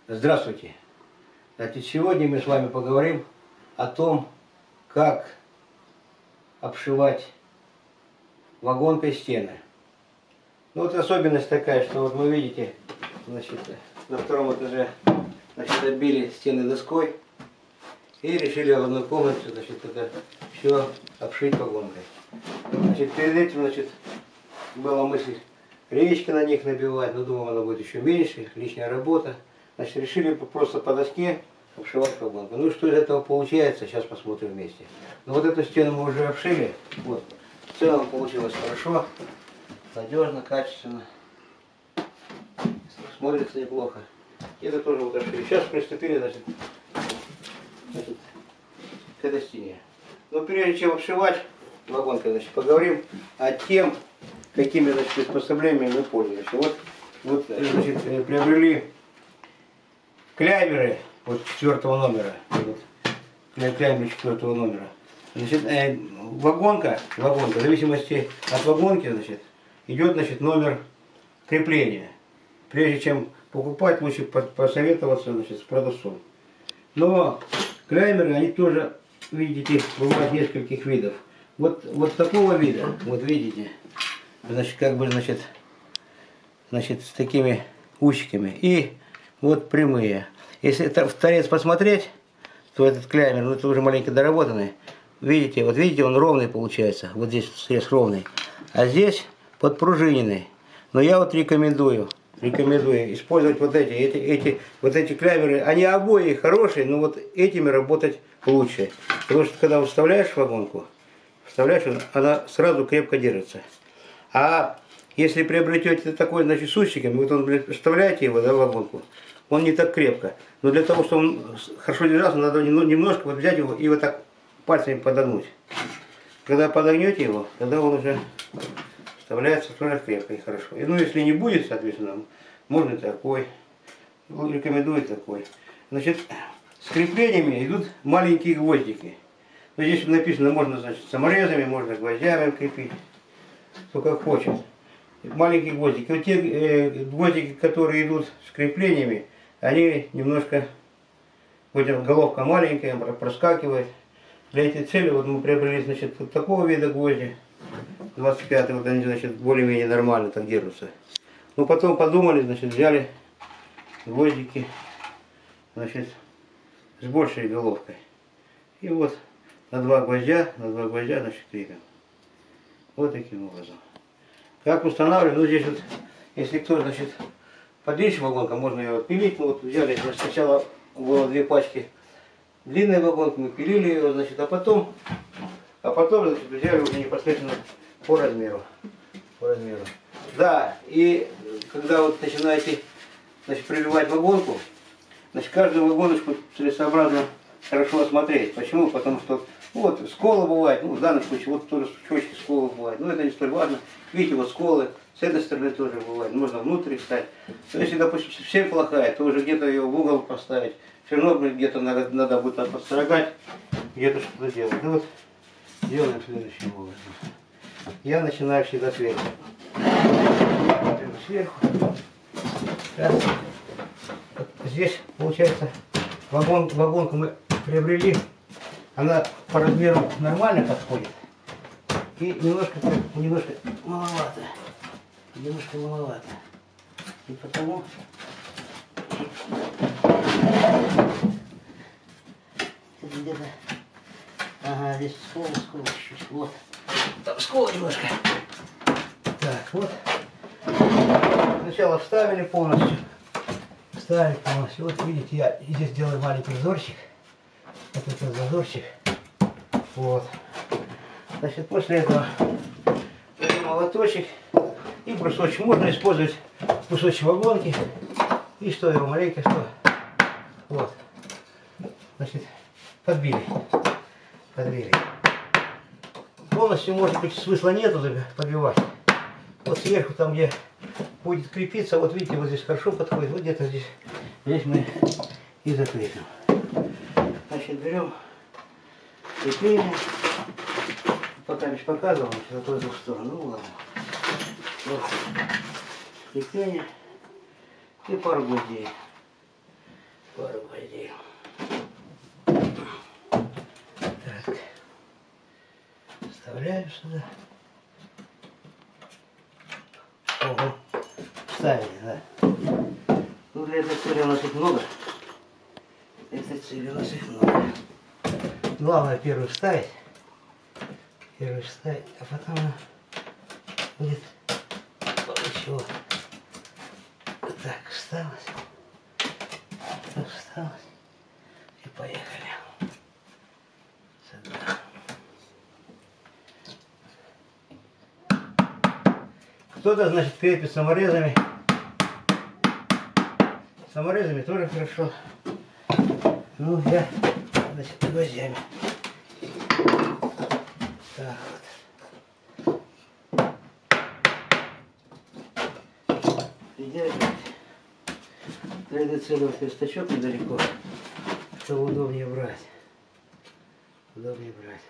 Здравствуйте! Значит, сегодня мы с вами поговорим о том, как обшивать вагонкой стены. Ну вот особенность такая, что вот вы видите, значит, на втором этаже, значит, оббили стены доской и решили в одной комнате, значит, это все обшить вагонкой. Значит, перед этим, значит, была мысль речки на них набивать, но думал, она будет еще меньше, лишняя работа. Значит, решили просто по доске обшивать вагонку. Ну, что из этого получается, сейчас посмотрим вместе. Ну, вот эту стену мы уже обшили. Вот. В целом получилось хорошо, надежно, качественно. Смотрится неплохо. И это тоже вот обшили. Сейчас приступили, значит, к этой стене. Но прежде чем обшивать вагонкой, значит, поговорим о тем, какими, значит, приспособлениями мы пользуемся. Вот, значит, приобрели клямеры вот 4-го номера. Вот, клямеры 4-го номера. Значит, вагонка, в зависимости от вагонки, значит, идет, значит, номер крепления. Прежде чем покупать, лучше посоветоваться, значит, с продавцом. Но клямеры, они тоже, видите, бывают нескольких видов. Вот такого вида, вот видите, значит, как бы, значит, с такими усиками. И вот прямые. Если это в торец посмотреть, то этот клямер, ну это уже маленько доработанный. Видите, вот видите, он ровный получается. Вот здесь срез ровный. А здесь подпружиненный. Но я вот рекомендую использовать вот эти клямеры. Они обои хорошие, но вот этими работать лучше. Потому что когда вставляешь вагонку, она сразу крепко держится. А если приобретете такой, значит, с усиками, вот он, вставляете его, да, в вагонку, он не так крепко. Но для того, чтобы он хорошо держался, надо немножко вот взять его и вот так пальцами подогнуть. Когда подогнете его, тогда он уже вставляется тоже крепко и хорошо. И, ну, если не будет, соответственно, можно такой. Рекомендую такой. Значит, с креплениями идут маленькие гвоздики. Но здесь написано, можно, значит, саморезами, можно гвоздями крепить. Кто как хочет. Маленькие гвоздики. Вот те гвоздики, которые идут с креплениями, они немножко, вот головка маленькая, проскакивает. Для этой цели вот мы приобрели, значит, вот такого вида гвозди. 25-й, вот они, значит, более-менее нормально так держатся. Но потом подумали, значит, взяли гвоздики, значит, с большей головкой. И вот на два гвоздя, значит, крепим. Вот таким образом. Как устанавливаем, ну здесь вот, если кто, значит, подлиннее вагонка, можно ее отпилить. Ну вот взяли, значит, сначала было 2 пачки длинной вагонки, мы пилили ее, значит, а потом, значит, взяли уже непосредственно по размеру. Да, и когда вот начинаете, значит, прибивать вагонку, значит, каждую вагоночку целесообразно хорошо осмотреть. Почему? Потому что вот сколы бывают, ну в данном случае вот тоже сучочки сколы бывают, но это не столь важно. Видите, вот сколы, с этой стороны тоже бывают, можно внутрь встать. Но если, допустим, совсем плохая, то уже где-то ее в угол поставить. Все равно где-то надо будет подстрогать, где-то что-то делать. Ну вот, делаем следующим образом. Я начинаю всегда сверху. Раз. Вот здесь, получается, вагонку мы приобрели. Она по размеру нормально подходит. И немножко маловато. И потому это где-то. Ага, здесь скол чуть-чуть. Вот. Там скол немножко. Так, вот. Сначала вставили полностью. Вот видите, я здесь делаю маленький зазорчик. Вот этот зазорчик. Вот. Значит, после этого молоточек и брусочек. Можно использовать кусочек вагонки. И что его маленько, что. Вот. Значит, подбили. Полностью, может быть, смысла нету подбивать. Вот сверху, там, где будет крепиться, вот видите, вот здесь хорошо подходит. Вот где-то здесь мы и закрепим. Значит, берем крепление. Пока лишь показывал, на ту сторону. Ну ладно. Вот. Крепление и пару гвоздей. пару гвоздей. Так. Вставляю сюда. Ого. Вставили, да. Ну, для этой цели у нас их много. Для этой цели у нас их много. Главное первый вставить. Первый вставить, а потом будет еще. Так, всталось. Так, всталось. И поехали. Сюда. Кто-то, значит, крепит саморезами. Саморезами тоже хорошо. Ну, я, значит, гвоздями. Так вот. Придерживать. Для этой цели вот верстачок недалеко, чтобы удобнее брать. Удобнее брать.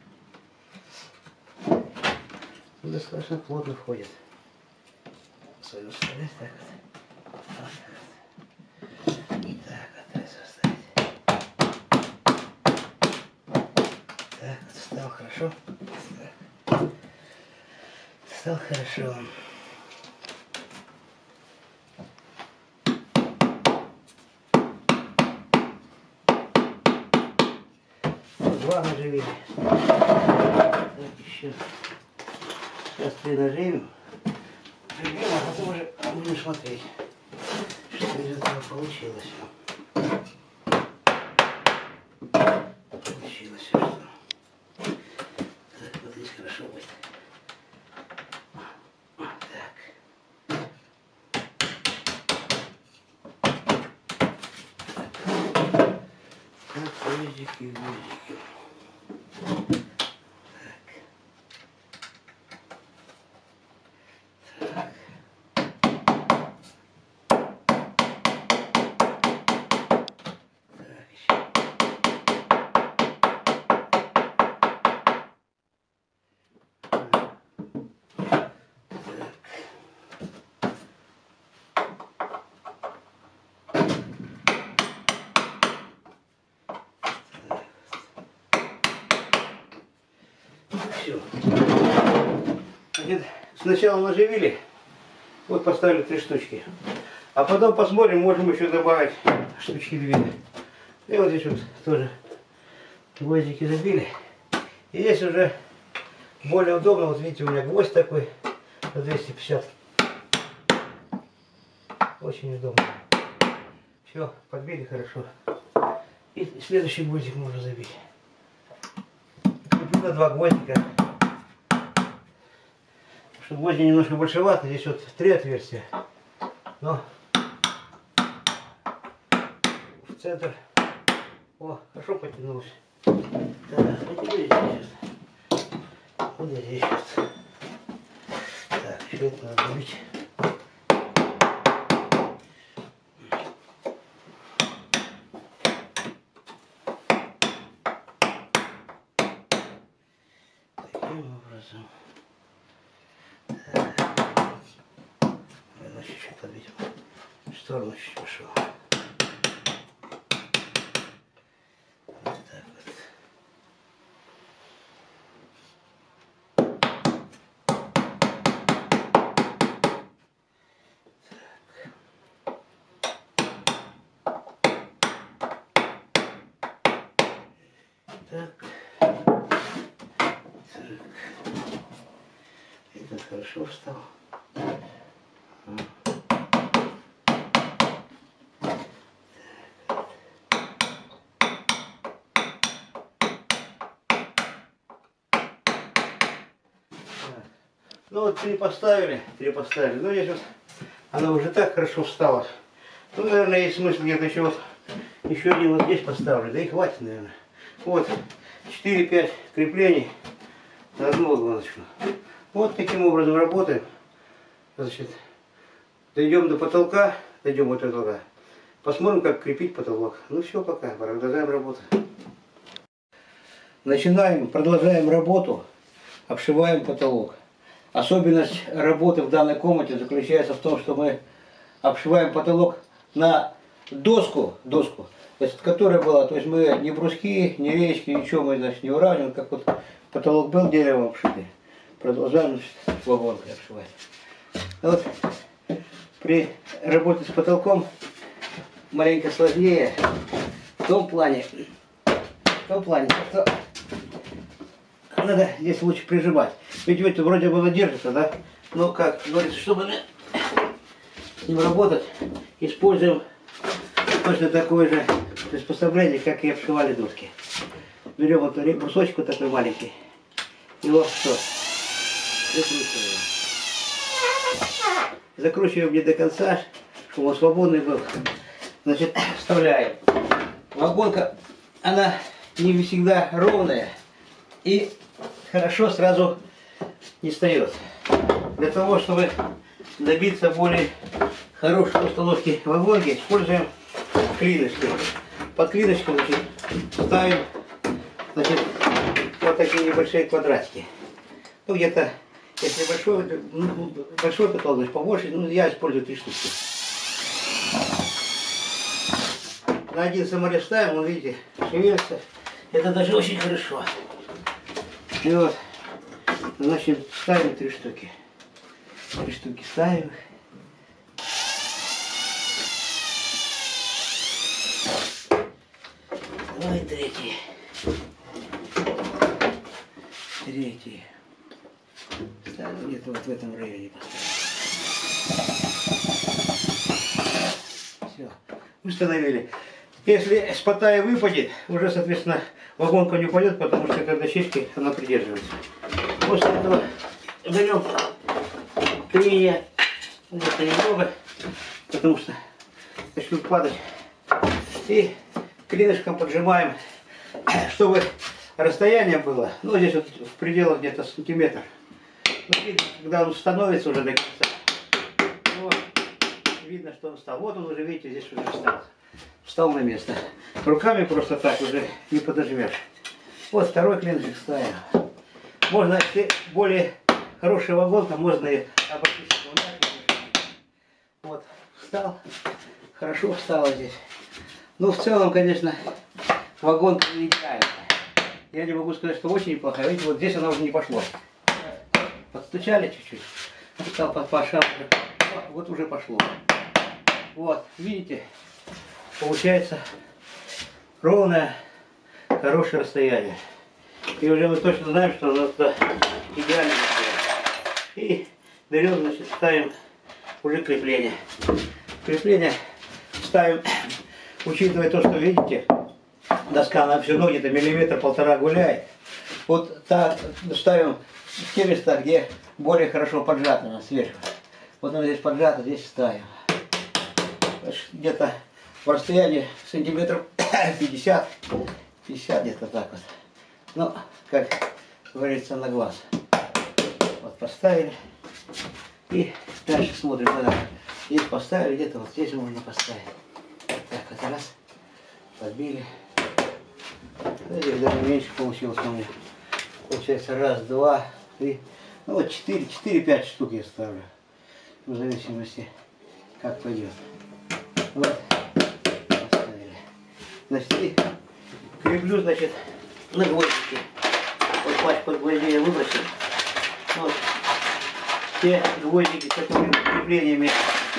Он достаточно плотно входит. Свою вставлять так вот. Так, пытаюсь вставить. Так, вот встал хорошо. Встал хорошо. Два наживили. Так, еще. Сейчас 3 наживим. Наживим, а потом уже будем смотреть, что из этого получилось. Получилось что. Так, вот здесь хорошо будет. Так. Так, гвоздики, гвоздики. Все. Сначала наживили, вот поставили 3 штучки. А потом посмотрим, можем еще добавить штучки 2. И вот здесь вот тоже гвоздики забили. И здесь уже более удобно. Вот видите, у меня гвоздь такой на 250. Очень удобно. Все, подбили хорошо. И следующий гвоздик можно забить. Куплю на 2 гвоздика. Чтобы гвозди немножко большевато. Здесь вот 3 отверстия. Но в центр. О, хорошо потянулось. Так, вот здесь сейчас. Вот здесь сейчас. Так, еще это надо добить. Таким образом. Так. Надо чуть-чуть подбить. В сторону чуть пошел. Так. Это хорошо встал. Ну вот 3 поставили. Ну здесь вот она уже так хорошо встала. Ну, наверное, есть смысл где-то еще один вот здесь поставлю. Да и хватит, наверное. Вот 4-5 креплений на одну ладоночку. Вот таким образом работаем. Значит, дойдем до потолка, посмотрим, как крепить потолок. Ну все, пока, продолжаем работу. Продолжаем работу, обшиваем потолок. Особенность работы в данной комнате заключается в том, что мы обшиваем потолок на доску, значит, которая была, то есть мы ни бруски, ни речки, ничего мы, значит, не уравниваем, как вот потолок был деревом обшитый. Продолжаем, значит, вагонкой обшивать. Вот при работе с потолком маленько сложнее в том плане, что надо здесь лучше прижимать. Ведь это вроде бы держится, да? Но как говорится, чтобы с ним работать, используем точно такое же приспособление, как и обшивали доски. Берем вот брусочек вот такой маленький. Его что? Закручиваем. Закручиваем не до конца, чтобы он свободный был. Значит, вставляем. Вагонка, она не всегда ровная и хорошо сразу не встает. Для того, чтобы добиться более хорошей установки вагонки, используем клиночки. Под клиночку, значит, ставим, значит, вот такие небольшие квадратики. Ну, где-то, если большой потолок, значит, побольше, ну, я использую 3 штуки. На один саморез ставим, он, видите, шевелится. Это даже очень хорошо. И вот, значит, ставим 3 штуки. 3 штуки ставим. Ну и третий. Ставим где-то вот в этом районе поставим. Все, установили. Если с потая выпадет, уже, соответственно, вагонка не упадет, потому что когда щечки, она придерживается. После этого берем клинья, где-то немного, потому что начнут падать. И клинышком поджимаем, чтобы расстояние было, ну, здесь вот в пределах где-то сантиметр. Ну, видно, когда он становится уже до конца, вот, видно, что он встал. Вот он уже, видите, здесь уже встал. Встал на место. Руками просто так уже не подожмешь. Вот второй клинышек ставим. Можно, если более хорошая вагонка, можно и обойтись. Вот, встал. Хорошо встала здесь. Ну, в целом, конечно, вагонка не идеальная. Я не могу сказать, что очень неплохая. Видите, вот здесь она уже не пошла. Подстучали чуть-чуть. Стал по шагу. Вот уже пошло. Вот, видите, получается ровное, хорошее расстояние. И уже мы точно знаем, что оно идеально. И берем, значит, ставим уже крепление. Крепление ставим, учитывая то, что, видите, доска, она все равно где-то миллиметр-полтора гуляет. Вот так ставим в те места, где более хорошо поджато она сверху. Вот она здесь поджата, здесь ставим. Где-то в расстоянии сантиметров 50 где-то так вот. Ну, как говорится, на глаз. Вот поставили. И дальше смотрим, куда. Здесь поставили, где-то вот здесь можно поставить. Так, вот раз. Подбили. Здесь даже меньше получилось у меня. Получается раз, два, три. Ну вот 4-5 штук я ставлю. В зависимости, как пойдет. Вот. Поставили. Значит, и креплю, значит, на гвоздики. Вот пасть под гвозди я выбросил. Вот. Те гвоздики с такими креплениями,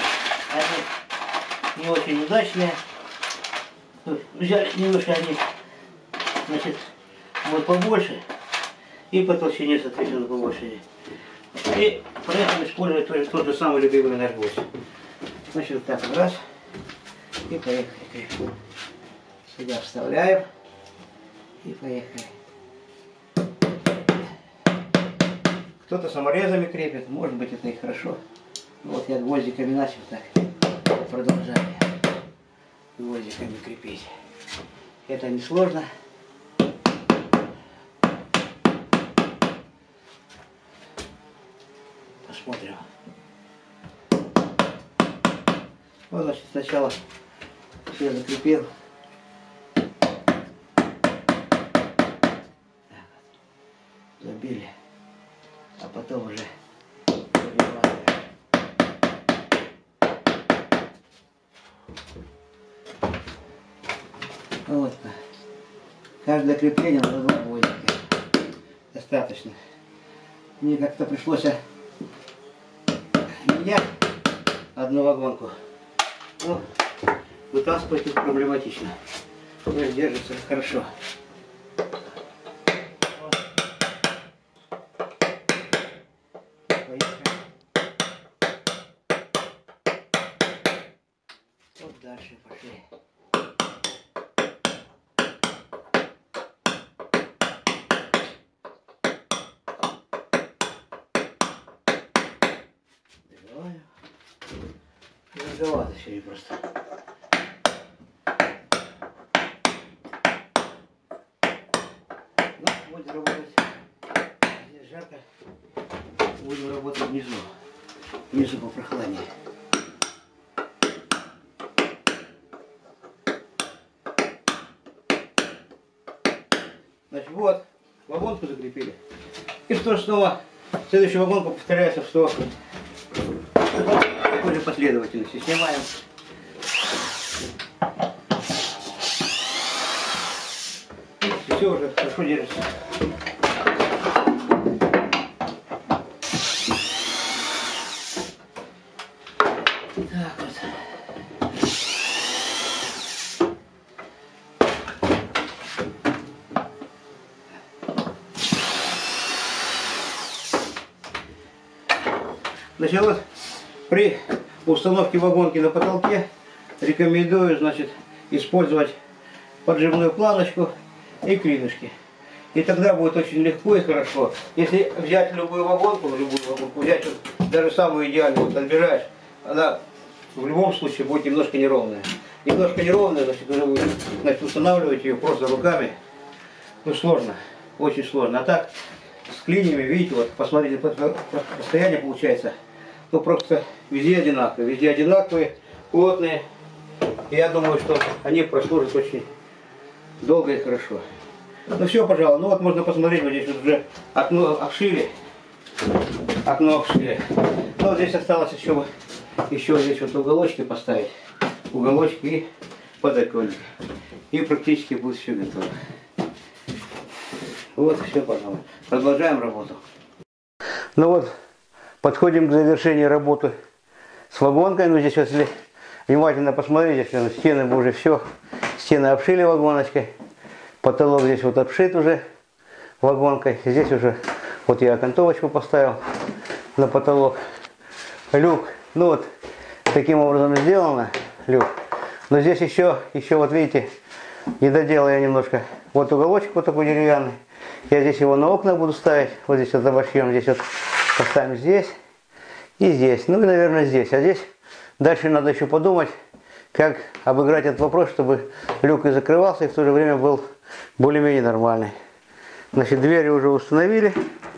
они не очень удачные. Взяли немножко они, значит, вот побольше и по толщине, соответственно, побольше. И поэтому использовать тот же самый любимый наш гвоздь. Значит, вот так вот раз и поехали. Сюда вставляем и поехали. Кто-то саморезами крепит, может быть, это и хорошо. Вот я гвоздиками начал так. Продолжаем гвоздиками крепить. Это несложно. Посмотрим. Вот, значит, сначала все закрепил. Забили. А потом уже перематываем. Вот. Каждое крепление на 2 гвоздика. Достаточно. Мне как-то пришлось менять одну вагонку. Ну, вытаскивать их проблематично. Но держится хорошо. Вот дальше пошли. Добиваю. Жарковато сегодня просто. Ну, будем работать. Здесь жарко. Будем работать внизу. Внизу попрохладнее. Значит, вот, вагонку закрепили. И что снова, следующую вагонку повторяется в 100. Такой же последовательности. Снимаем. И все уже хорошо держится. Так вот. Значит, вот при установке вагонки на потолке рекомендую, значит, использовать поджимную планочку и клинышки. И тогда будет очень легко и хорошо. Если взять любую вагонку, взять вот, даже самую идеальную, вот отбираешь, она в любом случае будет немножко неровная. Немножко неровная, значит, уже будет, значит, устанавливать ее просто руками. Ну, сложно, очень сложно. А так, с клинями, видите, вот, посмотрите, расстояние получается. Ну, просто везде одинаковые, плотные. И я думаю, что они прослужат очень долго и хорошо. Ну все, пожалуй. Ну вот можно посмотреть, вот здесь вот уже окно обшили. Окно обшили. Ну вот здесь осталось еще здесь вот уголочки поставить. Уголочки и подоконник. И практически будет все готово. Вот, все, пожалуй. Продолжаем работу. Ну вот. Подходим к завершению работы с вагонкой. Ну, здесь, если внимательно посмотреть, стены мы уже все, стены обшили вагоночкой. Потолок здесь вот обшит уже вагонкой. Здесь уже вот я окантовочку поставил на потолок. Люк, ну вот, таким образом сделано, люк. Но здесь еще вот видите, не доделал я немножко. Вот уголочек вот такой деревянный. Я здесь его на окна буду ставить. Вот здесь вот обошьем, здесь вот. Поставим здесь и здесь. Ну и, наверное, здесь. А здесь дальше надо еще подумать, как обыграть этот вопрос, чтобы люк и закрывался, и в то же время был более-менее нормальный. Значит, двери уже установили.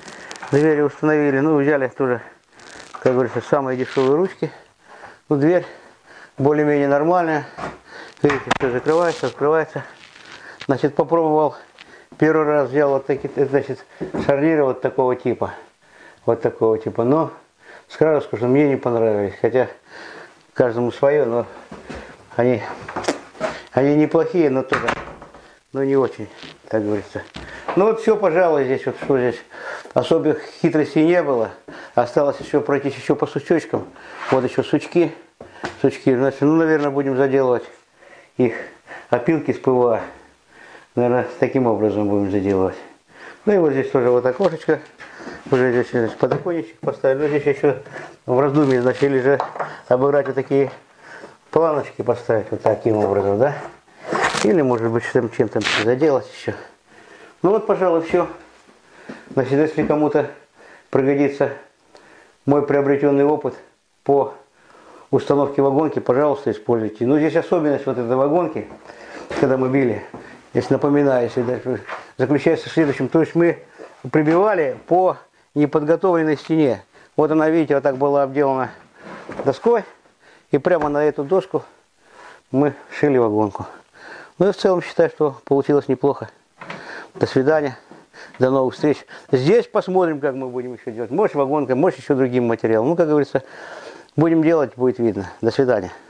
Ну, взяли тоже, как говорится, самые дешевые ручки. Ну, дверь более-менее нормальная. Видите, все закрывается, открывается. Значит, попробовал. Первый раз взял вот такие, значит, шарниры вот такого типа. Вот такого типа, но сразу скажу, мне не понравились, хотя каждому свое, но они неплохие, но тоже, но не очень, так говорится. Ну вот все, пожалуй, здесь вот что здесь, особых хитростей не было, осталось еще пройтись еще по сучочкам, вот еще сучки, значит, ну, наверное, будем заделывать их опилки с ПВА, наверное, таким образом будем заделывать. Ну и вот здесь тоже вот окошечко. Уже здесь подоконничек поставили. Но здесь еще в раздумье, значит, или же обыграть вот такие планочки поставить вот таким образом, да? Или, может быть, чем-то заделать еще. Ну вот, пожалуй, все. Значит, если кому-то пригодится мой приобретенный опыт по установке вагонки, пожалуйста, используйте. Но здесь особенность вот этой вагонки, когда мы били, здесь напоминаю, если заключается в следующем. То есть мы прибивали по неподготовленной стене. Вот она, видите, вот так была обделана доской. И прямо на эту доску мы шили вагонку. Ну и в целом считаю, что получилось неплохо. До свидания. До новых встреч. Здесь посмотрим, как мы будем еще делать. Может вагонкой, может еще другим материалом. Ну, как говорится, будем делать, будет видно. До свидания.